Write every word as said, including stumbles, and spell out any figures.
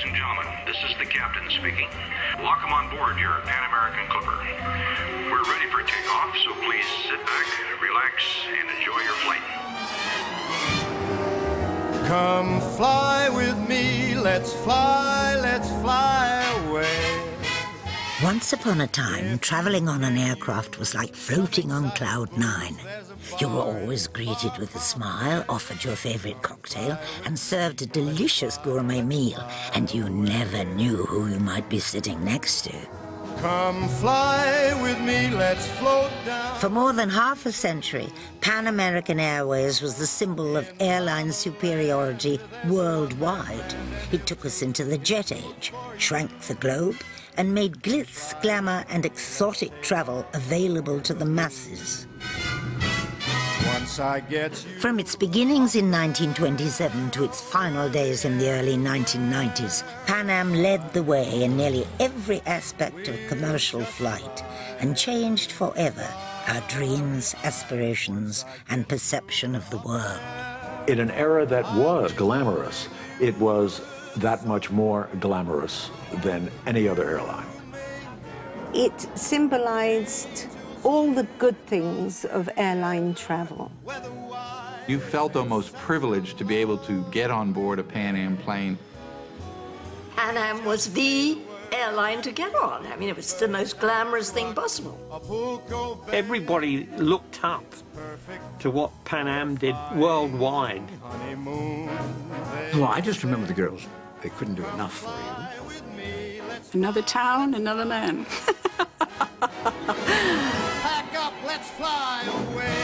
and gentlemen, this is the captain speaking. Welcome on board your Pan American Clipper. We're ready for takeoff, so please sit back, relax, and enjoy your flight. Come fly with me, let's fly, let's fly away. Once upon a time, travelling on an aircraft was like floating on cloud nine. You were always greeted with a smile, offered your favourite cocktail, and served a delicious gourmet meal, and you never knew who you might be sitting next to. Come fly with me, let's float down. For more than half a century, Pan American Airways was the symbol of airline superiority worldwide. It took us into the jet age, shrank the globe, and made glitz, glamour, and exotic travel available to the masses. Once I get you. From its beginnings in nineteen twenty-seven to its final days in the early nineteen nineties, Pan Am led the way in nearly every aspect of commercial flight and changed forever our dreams, aspirations, and perception of the world. In an era that was glamorous, it was that much more glamorous than any other airline. It symbolized all the good things of airline travel. You felt almost privileged to be able to get on board a Pan Am plane. Pan Am was the airline to get on. I mean, it was the most glamorous thing possible. Everybody looked up to what Pan Am did worldwide. Well, I just remember the girls. They couldn't do enough for you. Another town, another man. Pack up, let's fly away.